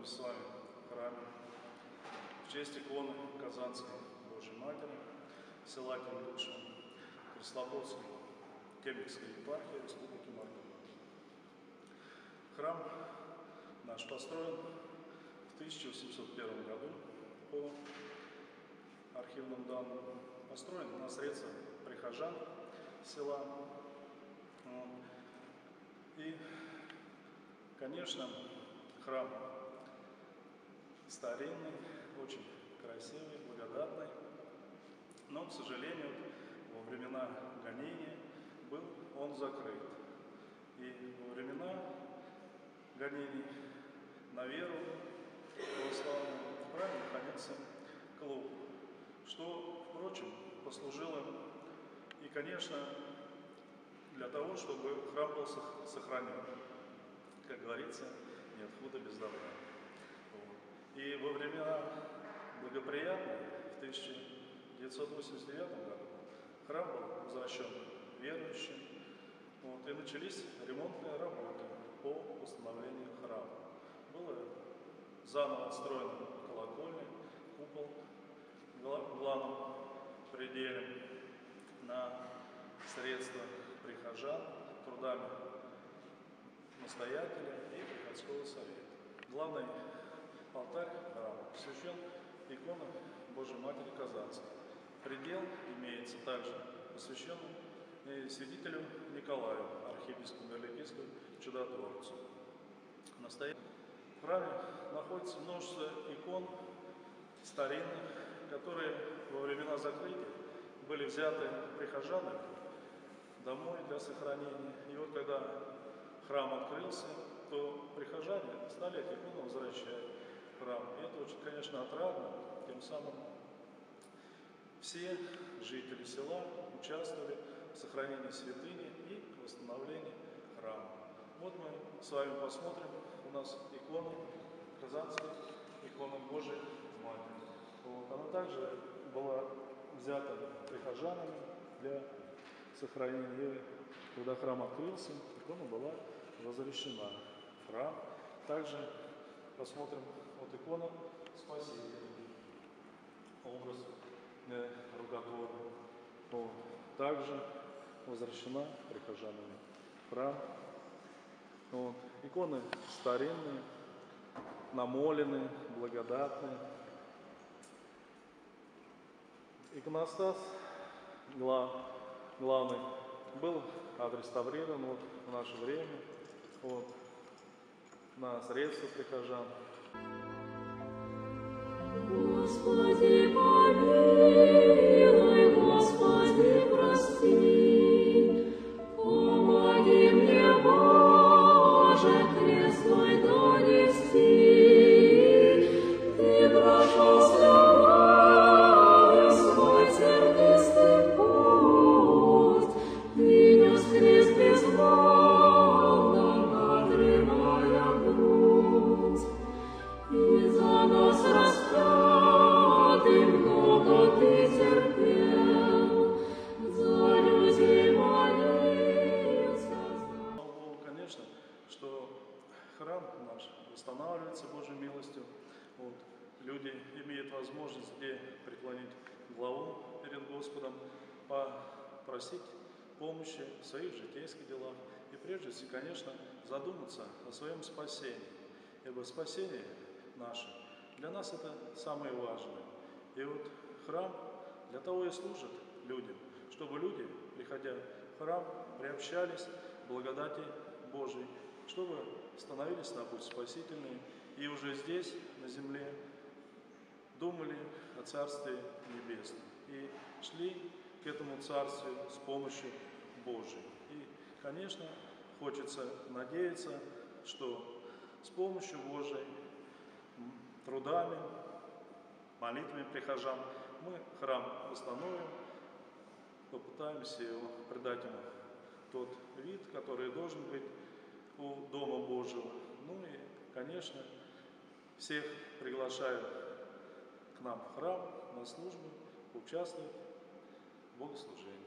находимся с вами в храме в честь иконы Казанской Божьей Матери, села Кенгурша, Преслободской Кемеровской епархии Республики Мордовия. Храм наш построен в 1801 году по архивным данным. Построен на средства прихожан села. И, конечно, храм старинный, очень красивый, благодатный, но, к сожалению, во времена гонения был он закрыт. И во времена гонений на веру православную в храме находился клуб, что, впрочем, послужило и, конечно, для того, чтобы храм был сохранен. Как говорится, нет худа без добра. И во времена благоприятные, в 1989 году, храм был возвращен верующим, и начались ремонтные работы по восстановлению храма. Было заново отстроен колокольня, купол в главном пределе на средства прихожан, трудами настоятеля и приходского совета. Главный алтарь храма посвящен иконе Божьей Матери Казанской. Предел имеется также посвященный святителю Николаю, архиепископу Мирликийскому чудотворцу. В храме находится множество икон старинных, которые во времена закрытия были взяты прихожанами домой для сохранения. И вот когда храм открылся, то прихожане стали эти иконы возвращать в храм. И это очень, конечно, отрадно. Тем самым все жители села участвовали в сохранении святыни и восстановлении храма. Вот мы с вами посмотрим, у нас икона Казанской, икона Божией Матери. Она также была взята прихожанами для сохранения. Когда храм открылся, икона была разрешена в храм. Также посмотрим вот икона Спасителя, образ рукотворный. Также возвращена прихожанами в храм. Иконы старинные, намоленные, благодатные. Иконостас главный был отреставрирован в наше время на средства прихожан. Господи, помилуй, Господи, прости, помоги мне, Боже, крест Твой донести. Ты прошел с любовью свой тернистый путь, Ты нес крест безмолвно, надрывая грудь, и за нас распятый много Ты терпел, за людей молился. Слава Богу, конечно, что храм наш восстанавливается Божьей милостью. Люди имеют возможность где преклонить главу перед Господом, попросить помощи в своих житейских делах и прежде всего, конечно, задуматься о своем спасении. Ибо спасение наше для нас это самое важное. И вот храм для того и служит людям, чтобы люди, приходя в храм, приобщались к благодати Божией, чтобы становились на путь спасительный и уже здесь, на земле, думали о Царстве Небесном и шли к этому Царству с помощью Божией. И, конечно, хочется надеяться, что с помощью Божией, трудами, молитвами прихожан мы храм восстановим, попытаемся его придать ему тот вид, который должен быть у Дома Божьего. И, конечно, всех приглашаю к нам в храм на службу, участвовать в богослужении.